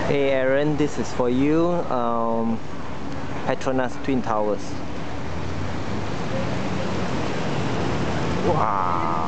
Hey Aaron, this is for you. Petronas Twin Towers. Wow.